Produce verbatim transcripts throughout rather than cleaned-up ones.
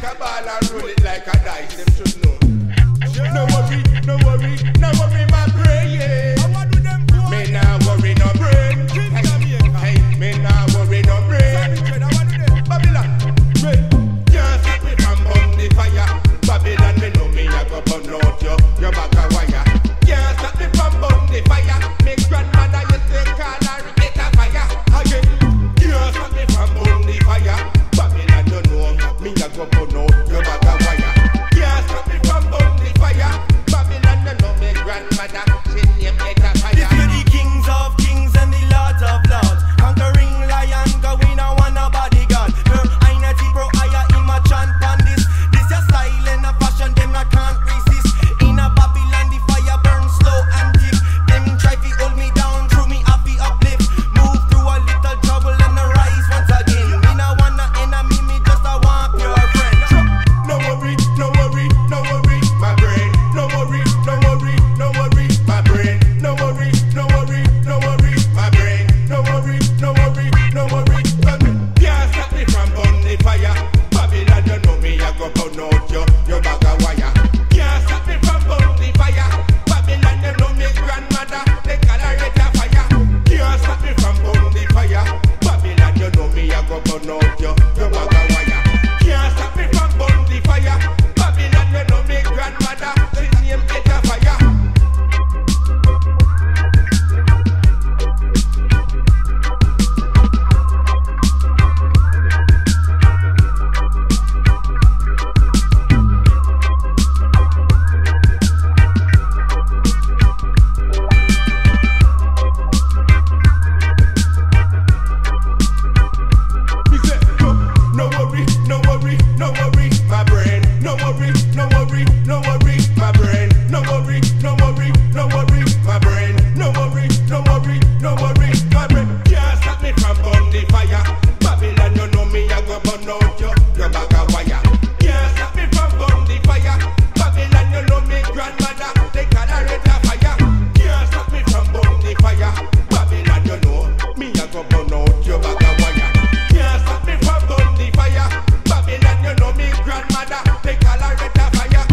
a ball and roll it like a dice. Them should know. No worry, no worry, no worry, my brain. Me nah worry no brain. Hey, hey, me nah worry no brain. Babylon, brain. Can't stop me from burn the fire. Babylon, me know me a go burn out you, your back a wire. Can't stop me from burn the fire. Me grandmother used to call her it a fire. Again, can't stop me from burn the fire. Babylon, you know me a go burn out your back a wire. Can't stop me from burn the fire. Babylon, you know me grandmother she name it a fire. This for the kings of kings and the lords of lords. Conquering lion, going on one a bodyguard. Her energy bro, I in my chant on this. This your style and a fashion, them I can't resist. In a Babylon, the fire burns slow and deep. Them try to hold me down, through me happy uplift. Move through a little trouble and arise once again. Me no want no enemy, me just a want pure friend. No worry, no worry, no worry, my brain. No worry, no worry, no worry, my brain. No worry, no worry, no worry, my brain. No worry, no worry, no worry, my brain. Can't stop me from burn the fire. Babylon, you know me, I go burn out you, your bag of wire. Can't stop me from burn the fire. Babylon, you know me grandmother, they call her it a fire. Can't stop me from burn the fire. Babylon, you know me, I go burn out you, your bag of wire. Can't stop me from burn the fire. Babylon, you know me grandmother, she name it a fire. Me say, no, no worry, no worry, no worry, my brain. No worry, no worry, no worry, my brain. No worry, no worry, no worry, my brain. No worry, no worry, no worry, my brain. Can't stop me from burn the fire. Babylon, you know me, I go burn out you, your bag of wire. Can't stop me from burn the fire. Babylon, you know me grandmother, they call her it a fire. Can't stop me from burn the fire. Babylon, you know me, I go burn out your bag of wire. Can't stop me from burn the fire. Babylon, you know me grandmother, they call her it a fire.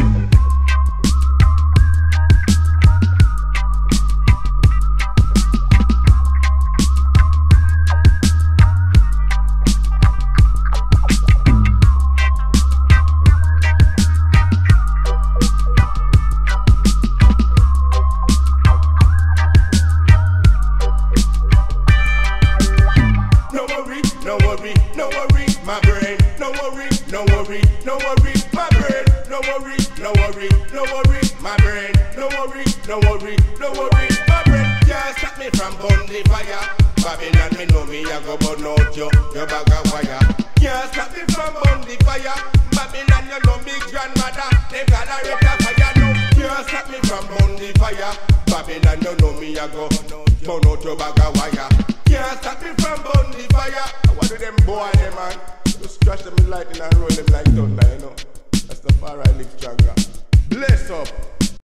No worry, no worry, no worry, my brain. No worry, no worry, no worry, my brain. No worry, no worry, no worry, my brain. No worry, no worry, no worry, my brain. Can't stop me from burn the fire. Babylon, me know me, I go burn out you, your bag of wire. Can't stop me from burn the fire. Babylon, you know me grandmother, they call her it a fire. No, can't stop me from burn the fire. Babylon, you know me, I go burn out your bag of wire. Can't stop me from burn the fire. What do them boy, them man? Just crush them in lightning and roll them like thunder.